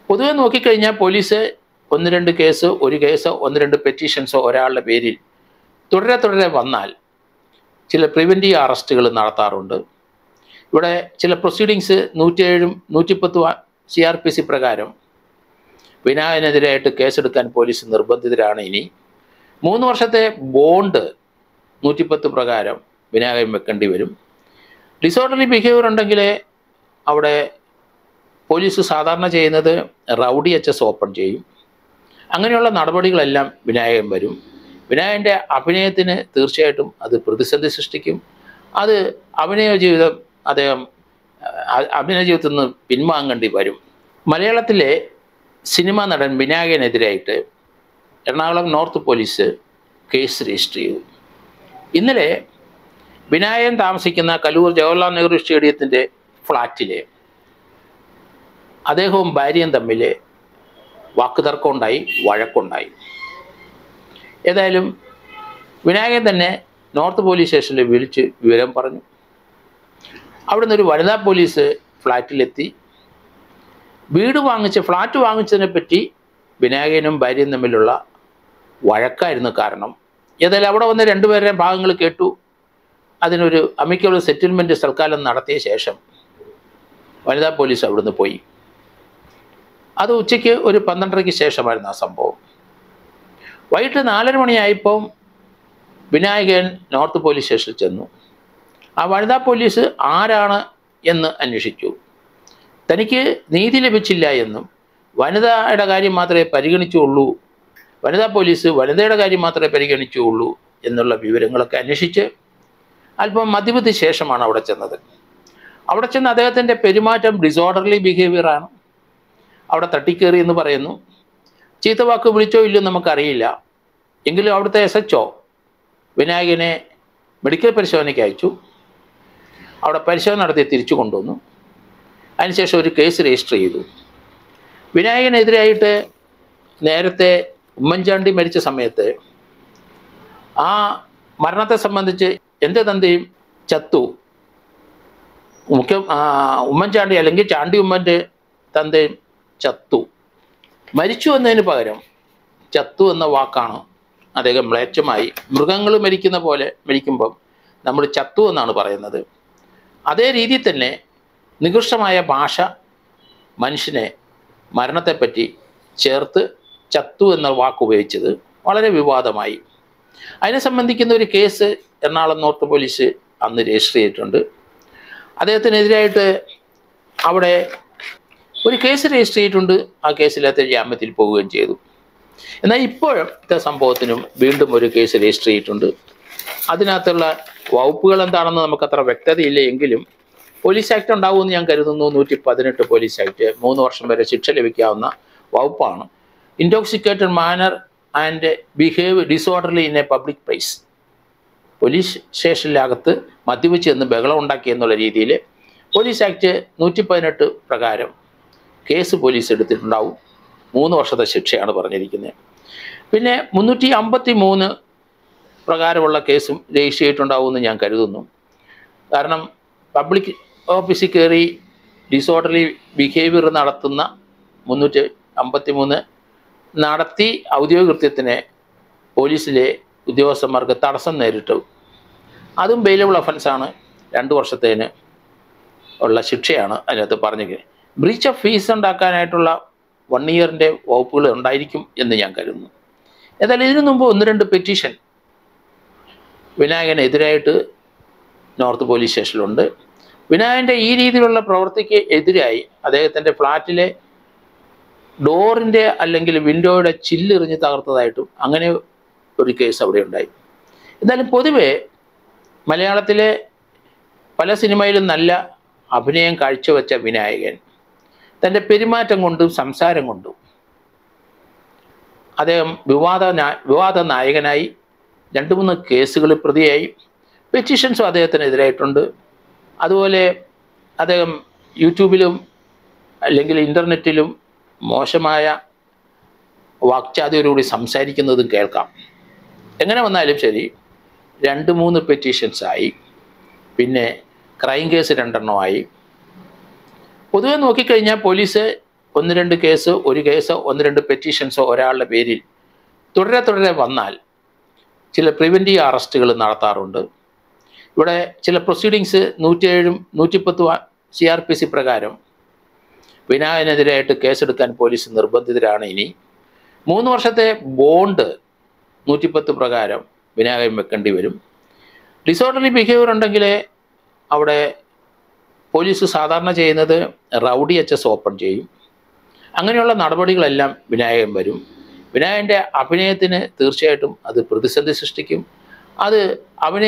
പൊതുവെ നോക്കിക്കഴിഞ്ഞാൽ പോലീസ് ഒന്ന് രണ്ട് കേസ്, ഒരു കേസോ ഒന്ന് രണ്ട് പെറ്റീഷൻസോ ഒരാളുടെ പേരിൽ തുടരെ വന്നാൽ ചില പ്രിവെൻറ്റീവ് അറസ്റ്റുകൾ നടത്താറുണ്ട്. ഇവിടെ ചില പ്രൊസീഡിങ്സ് 107 110 CRPC പ്രകാരം വിനായകനെതിരായിട്ട് കേസെടുക്കാൻ പോലീസ് നിർബന്ധിതരാണ്. ഇനി 3 വർഷത്തെ ബോണ്ട് 110 പ്രകാരം വിനായകൻ വെക്കേണ്ടി വരും. ഡിസോർഡർലി ബിഹേവിയർ ഉണ്ടെങ്കിൽ അവിടെ പോലീസ് സാധാരണ ചെയ്യുന്നത് റൗഡി HS ഓപ്പൺ ചെയ്യും. അങ്ങനെയുള്ള നടപടികളെല്ലാം വിനായകൻ വരും. വിനായകൻ്റെ അഭിനയത്തിന് തീർച്ചയായിട്ടും അത് പ്രതിസന്ധി സൃഷ്ടിക്കും. അത് അഭിനയ ജീവിതത്തിൽ നിന്ന് പിൻവാങ്ങേണ്ടി വരും. മലയാളത്തിലെ സിനിമാ നടൻ വിനായകനെതിരായിട്ട് Ernakulam north police case register ചെയ്തു. ഇന്നലെ വിനായകൻ താമസിക്കുന്ന കലൂർ ജവഹർലാൽ നെഹ്റു സ്റ്റേഡിയത്തിൻ്റെ ഫ്ലാറ്റിലെ അദ്ദേഹവും ഭാര്യയും തമ്മിൽ വാക്കുതർക്കമുണ്ടായി, വഴക്കുണ്ടായി. ഏതായാലും വിനായകൻ തന്നെ നോർത്ത് പോലീസ് സ്റ്റേഷനിൽ വിളിച്ച് വിവരം പറഞ്ഞു. അവിടുന്ന് ഒരു വനിതാ പോലീസ് ഫ്ലാറ്റിലെത്തി. ഫ്ലാറ്റ് വാങ്ങിച്ചതിനെ പറ്റി വിനായകനും ഭാര്യയും തമ്മിലുള്ള വഴക്കായിരുന്നു കാരണം. ഏതായാലും അവിടെ വന്ന് രണ്ടുപേരുടെയും ഭാഗങ്ങൾ കേട്ടു. അതിനൊരു അമിക്കബിൾ സെറ്റിൽമെൻറ്റ് തൽക്കാലം നടത്തിയ ശേഷം വനിതാ പോലീസ് അവിടുന്ന് പോയി. അത് ഉച്ചയ്ക്ക് ഒരു 12:30 ശേഷമായിരുന്നു ആ സംഭവം. വൈകിട്ട് 4:30 മണിയായപ്പോൾ വിനായകൻ നോർത്ത് പോലീസ് സ്റ്റേഷനിൽ ചെന്നു. ആ വനിതാ പോലീസ് ആരാണ് എന്ന് അന്വേഷിച്ചു. തനിക്ക് നീതി ലഭിച്ചില്ല എന്നും വനിതയുടെ കാര്യം മാത്രമേ പരിഗണിച്ചുള്ളൂ, വനിതാ പോലീസ് വനിതയുടെ കാര്യം മാത്രമേ പരിഗണിച്ചുള്ളൂ എന്നുള്ള വിവരങ്ങളൊക്കെ അന്വേഷിച്ച് അല്പം മദ്യപത്തിന് ശേഷമാണ് അവിടെ ചെന്നത്. അവിടെ ചെന്ന് അദ്ദേഹത്തിൻ്റെ പെരുമാറ്റം ഡിസോർഡർലി ബിഹേവിയറാണ്. അവിടെ തട്ടിക്കേറി എന്ന് പറയുന്നു. ചീത്തവാക്ക് വിളിച്ചോ ഇല്ലയോ നമുക്കറിയില്ല. എങ്കിലും അവിടുത്തെ SHO വിനായകനെ മെഡിക്കൽ പരിശോധനയ്ക്ക് അയച്ചു. അവിടെ പരിശോധന നടത്തി തിരിച്ചു കൊണ്ടുവന്നു. അതിനുശേഷം ഒരു കേസ് രജിസ്റ്റർ ചെയ്തു. വിനായകനെതിരായിട്ട് നേരത്തെ ഉമ്മൻചാണ്ടി മരിച്ച സമയത്ത് ആ മരണത്തെ സംബന്ധിച്ച് എൻ്റെ തന്തയും ചത്തു, ഉമ്മൻചാണ്ടി അല്ലെങ്കിൽ ചാണ്ടി ഉമ്മൻ്റെ തന്തയും ചത്തു, മരിച്ചു എന്നതിന് പകരം ചത്തു എന്ന വാക്കാണ് അദ്ദേഹം മ്ലേച്ഛമായി. മൃഗങ്ങൾ മരിക്കുന്ന പോലെ മരിക്കുമ്പം നമ്മൾ ചത്തു എന്നാണ് പറയുന്നത്. അതേ രീതിയിൽ തന്നെ നികൃഷ്ടമായ ഭാഷ മനുഷ്യനെ മരണത്തെപ്പറ്റി ചേർത്ത് ചത്തു എന്ന വാക്ക് ഉപയോഗിച്ചത് വളരെ വിവാദമായി. അതിനെ സംബന്ധിക്കുന്ന ഒരു കേസ് എറണാകുളം നോർത്ത് പോലീസ് അന്ന് രജിസ്റ്റർ ചെയ്തിട്ടുണ്ട്. അദ്ദേഹത്തിനെതിരായിട്ട് അവിടെ ഒരു കേസ് രജിസ്റ്റർ ചെയ്തിട്ടുണ്ട്. ആ കേസിലത്തെ ജാമ്യത്തിൽ പോവുകയും ചെയ്തു. എന്നാൽ ഇപ്പോഴത്തെ സംഭവത്തിനും വീണ്ടും ഒരു കേസ് രജിസ്റ്റർ ചെയ്തിട്ടുണ്ട്. അതിനകത്തുള്ള വകുപ്പുകൾ എന്താണെന്ന് നമുക്കത്ര വ്യക്തതയില്ല എങ്കിലും പോലീസ് ആക്ട് ഉണ്ടാവുമെന്ന് ഞാൻ കരുതുന്നു. 118 പോലീസ് ആക്ട് 3 വർഷം വരെ ശിക്ഷ ലഭിക്കാവുന്ന വകുപ്പാണ്. Intoxicated manner and behave disorderly in a public place. Police സ്റ്റേഷനിലകത്ത് മദ്യപിച്ച് എന്ന് ബഹളം ഉണ്ടാക്കി എന്നുള്ള രീതിയിൽ പോലീസ് ആക്ട് 118 പ്രകാരം കേസ് പോലീസ് എടുത്തിട്ടുണ്ടാവും. 3 വർഷത്തെ ശിക്ഷയാണ് പറഞ്ഞിരിക്കുന്നത്. പിന്നെ 353 പ്രകാരമുള്ള കേസും രജിസ്റ്റർ ചെയ്തിട്ടുണ്ടാവുമെന്ന് ഞാൻ കരുതുന്നു. കാരണം പബ്ലിക് ഓഫീസിൽ കയറി ഡിസോർഡർലി ബിഹേവിയർ നടത്തുന്ന 353 നടത്തി ഔദ്യോഗിക കൃത്യത്തിന് പോലീസിലെ ഉദ്യോഗസ്ഥന്മാർക്ക് തടസ്സം നേരിട്ടു. അതും ബെയിലബിൾ ഒഫൻസാണ്. 2 വർഷത്തേന് ഉള്ള ശിക്ഷയാണ് അതിനകത്ത് പറഞ്ഞിരിക്കുന്നത്. ബ്രീച്ച് ഓഫ് ഫീസ് ഉണ്ടാക്കാനായിട്ടുള്ള 1 ഇയറിൻ്റെ വകുപ്പുകൾ ഉണ്ടായിരിക്കും എന്ന് ഞാൻ കരുതുന്നു. ഏതായാലും ഇതിനു മുമ്പ് 1-2 പെറ്റീഷൻ വിനായകനെതിരായിട്ട് നോർത്ത് പോലീസ് സ്റ്റേഷനിലുണ്ട്. വിനായകൻ്റെ ഈ രീതിയിലുള്ള പ്രവൃത്തിക്ക് എതിരായി അദ്ദേഹത്തിൻ്റെ ഫ്ലാറ്റിലെ ഡോറിൻ്റെ അല്ലെങ്കിൽ വിൻഡോയുടെ ചില്ലെറിഞ്ഞ് തകർത്തതായിട്ടും അങ്ങനെ ഒരു കേസ് അവിടെ ഉണ്ടായി. എന്നാലും പൊതുവെ മലയാളത്തിലെ പല സിനിമയിലും നല്ല അഭിനയം കാഴ്ചവെച്ച വിനായകൻ തൻ്റെ പെരുമാറ്റം കൊണ്ടും സംസാരം കൊണ്ടും അദ്ദേഹം വിവാദ നായകനായി 2-3 കേസുകളിൽ പ്രതിയായി. പെറ്റീഷൻസും അദ്ദേഹത്തിനെതിരായിട്ടുണ്ട്. അതുപോലെ അദ്ദേഹം യൂട്യൂബിലും അല്ലെങ്കിൽ ഇൻ്റർനെറ്റിലും മോശമായ വാക്ചാതുര്യോടുകൂടി സംസാരിക്കുന്നതും കേൾക്കാം. എങ്ങനെ വന്നാലും ശരി 2-3 പെറ്റീഷൻസായി. പിന്നെ ക്രൈം കേസ് 2 എണ്ണമായി. പൊതുവെ നോക്കിക്കഴിഞ്ഞാൽ പോലീസ് ഒന്ന് രണ്ട് കേസ്, ഒരു കേസോ ഒന്ന് രണ്ട് പെറ്റീഷൻസോ ഒരാളുടെ പേരിൽ തുടരെ വന്നാൽ ചില പ്രിവെൻറ്റീവ് അറസ്റ്റുകൾ നടത്താറുണ്ട്. ഇവിടെ ചില പ്രൊസീഡിങ്സ് 107 110 CRPC പ്രകാരം വിനായകനെതിരായിട്ട് കേസെടുക്കാൻ പോലീസ് നിർബന്ധിതരാണ്. ഇനി 3 വർഷത്തെ ബോണ്ട് 110 പ്രകാരം വിനായകൻ വെക്കേണ്ടി വരും. ഡിസോർഡർലി ബിഹേവിയർ ഉണ്ടെങ്കിൽ അവിടെ പോലീസ് സാധാരണ ചെയ്യുന്നത് റൗഡി HS ഓപ്പൺ ചെയ്യും. അങ്ങനെയുള്ള നടപടികളെല്ലാം വിനായകൻ വരും. വിനായകൻ്റെ അഭിനയത്തിന് തീർച്ചയായിട്ടും അത് പ്രതിസന്ധി സൃഷ്ടിക്കും. അത് അഭിനയ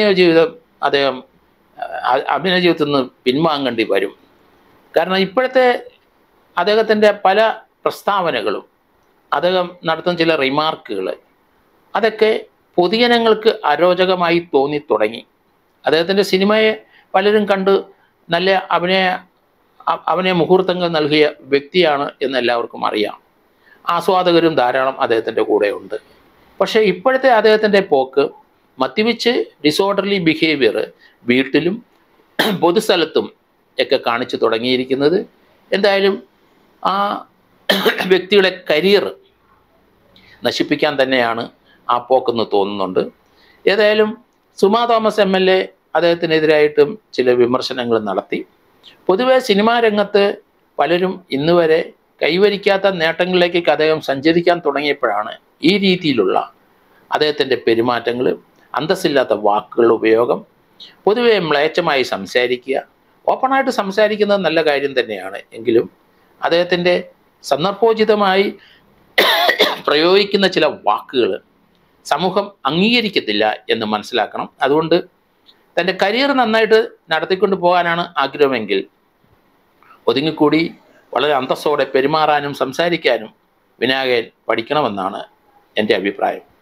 ജീവിതത്തിൽ നിന്ന് പിൻവാങ്ങേണ്ടി വരും. കാരണം ഇപ്പോഴത്തെ അദ്ദേഹത്തിൻ്റെ പല പ്രസ്താവനകളും, അദ്ദേഹം നടത്തുന്ന ചില റിമാർക്കുകൾ, അതൊക്കെ പൊതുജനങ്ങൾക്ക് അരോചകമായി തോന്നി തുടങ്ങി. അദ്ദേഹത്തിൻ്റെ സിനിമയെ പലരും കണ്ട് നല്ല അഭിനയ മുഹൂർത്തങ്ങൾ നൽകിയ വ്യക്തിയാണ് എന്ന് എല്ലാവർക്കും അറിയാം. ആസ്വാദകരും ധാരാളം അദ്ദേഹത്തിൻ്റെ കൂടെ ഉണ്ട്. പക്ഷേ ഇപ്പോഴത്തെ അദ്ദേഹത്തിൻ്റെ പോക്ക് മദ്യപിച്ച് ഡിസോർഡർലി ബിഹേവിയർ വീട്ടിലും പൊതുസ്ഥലത്തും ഒക്കെ കാണിച്ചു തുടങ്ങിയിരിക്കുന്നത് എന്തായാലും ആ വ്യക്തിയുടെ കരിയർ നശിപ്പിക്കാൻ തന്നെയാണ് ആ പോക്കെന്ന് തോന്നുന്നുണ്ട്. ഏതായാലും സുമാ തോമസ് MLA അദ്ദേഹത്തിനെതിരായിട്ടും ചില വിമർശനങ്ങൾ നടത്തി. പൊതുവെ സിനിമാ രംഗത്ത് പലരും ഇന്നുവരെ കൈവരിക്കാത്ത നേട്ടങ്ങളിലേക്ക് അദ്ദേഹം സഞ്ചരിക്കാൻ തുടങ്ങിയപ്പോഴാണ് ഈ രീതിയിലുള്ള അദ്ദേഹത്തിൻ്റെ പെരുമാറ്റങ്ങൾ, അന്തസ്സില്ലാത്ത വാക്കുകളുടെ ഉപയോഗം, പൊതുവെ മ്ലേച്ഛമായി സംസാരിക്കുക. ഓപ്പണായിട്ട് സംസാരിക്കുന്നത് നല്ല കാര്യം തന്നെയാണ്. എങ്കിലും അദ്ദേഹത്തിൻ്റെ സന്ദർഭോചിതമായി പ്രയോഗിക്കുന്ന ചില വാക്കുകൾ സമൂഹം അംഗീകരിക്കത്തില്ല എന്ന് മനസ്സിലാക്കണം. അതുകൊണ്ട് തൻ്റെ കരിയർ നന്നായിട്ട് നടത്തിക്കൊണ്ട് പോകാനാണ് ആഗ്രഹമെങ്കിൽ ഒതുങ്ങിക്കൂടി വളരെ അന്തസ്സോടെ പെരുമാറാനും സംസാരിക്കാനും വിനായകൻ പഠിക്കണമെന്നാണ് എൻ്റെ അഭിപ്രായം.